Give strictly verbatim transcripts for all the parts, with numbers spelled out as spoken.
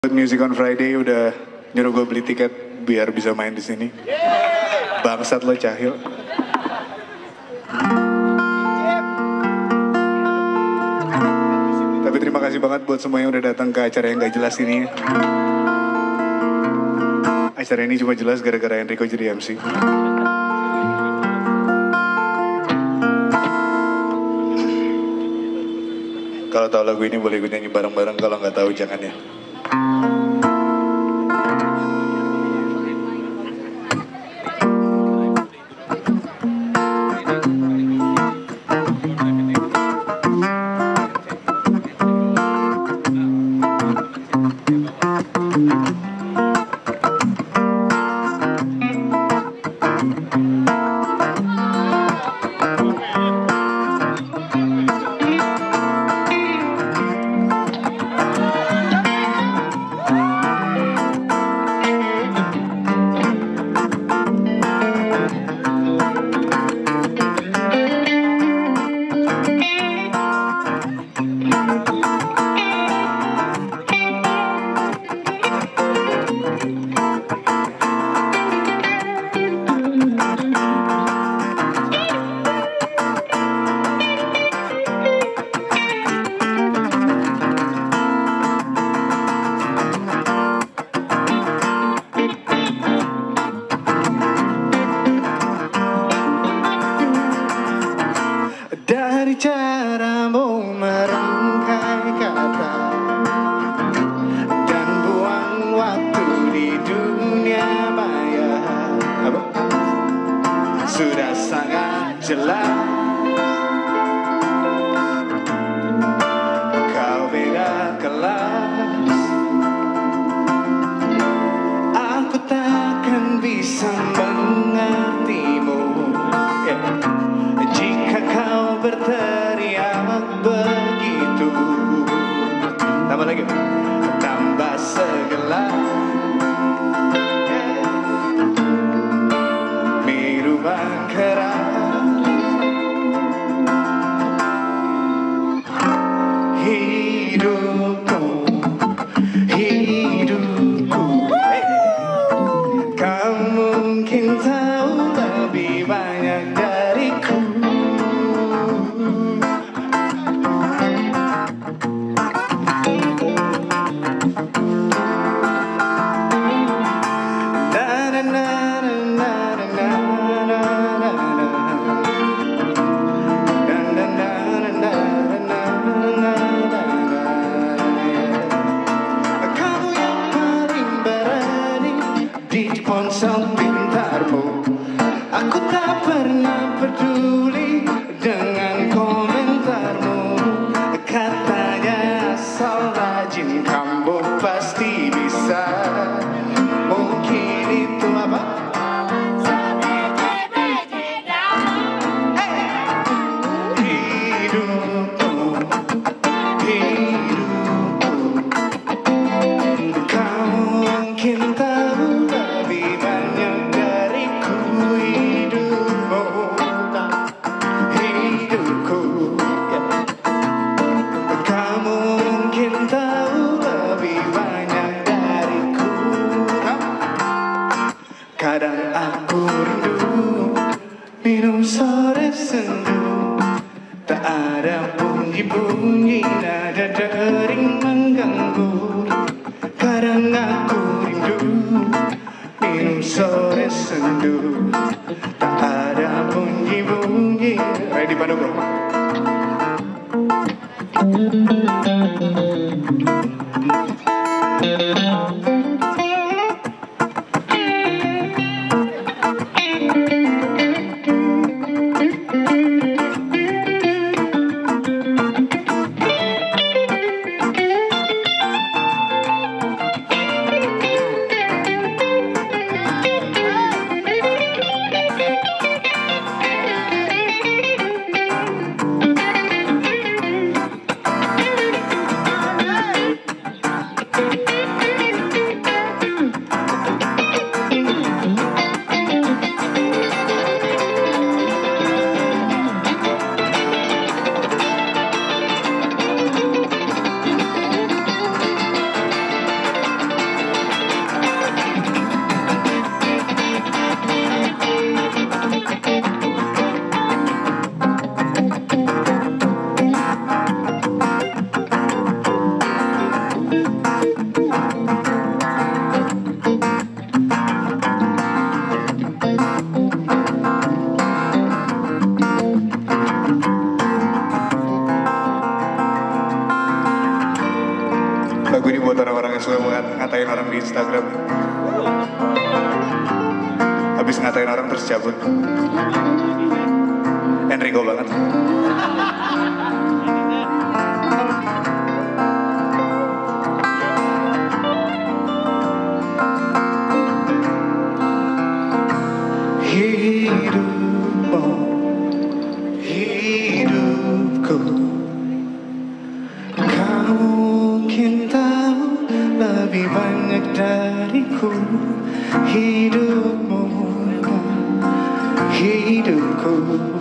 Buat Music on Friday udah nyuruh gue beli tiket biar bisa main di sini. Bangsat lo Cahyo. Tapi terima kasih banget buat semua yang udah datang ke acara yang gak jelas ini. Acara ini cuma jelas gara-gara Enrico jadi M C. Kalau tahu lagu ini boleh gue nyanyi bareng-bareng, kalau nggak tahu jangan ya. Dari caramu merangkai kata dan buang waktu di dunia maya, apa? Sudah sangat jelas kau beda kelas. Aku takkan bisa mengertimu, yeah. Jika kau berteriak begitu, tambah lagi, tambah segelas minuman keras. Hidupku, hidupku, hey. Kau mungkin tahu lebih banyak dariku. Ponsel pintarmu, aku tak pernah peduli dengan komentarmu. Katanya asal rajin kamu pasti bisa. Mungkin itu apa? Hey! Hidupku, hidupku, kau mungkin tahu lebih banyak dariku. Hidupmu, hidupku, yeah. Kamu mungkin tahu lebih banyak dariku. Kadang aku rindu minum sore sendu, tak ada bunyi-bunyi nada dering mengganggu. Kadang aku rindu minum sore sendu, tak ada bunyi-bunyi. Ready Pak Nugo? suka ngat- ngatain orang di Instagram. Habis ngatain orang terus cabut. Enrico banget. Hidupmu, hidupku, kau mungkin tahu lebih banyak dariku. Hidupmu, hidupku,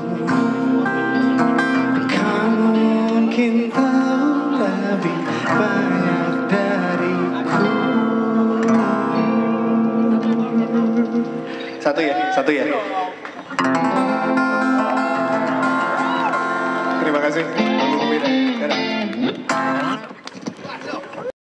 kau mungkin tahu lebih banyak dariku. Satu ya, satu ya. Terima kasih. Dadah.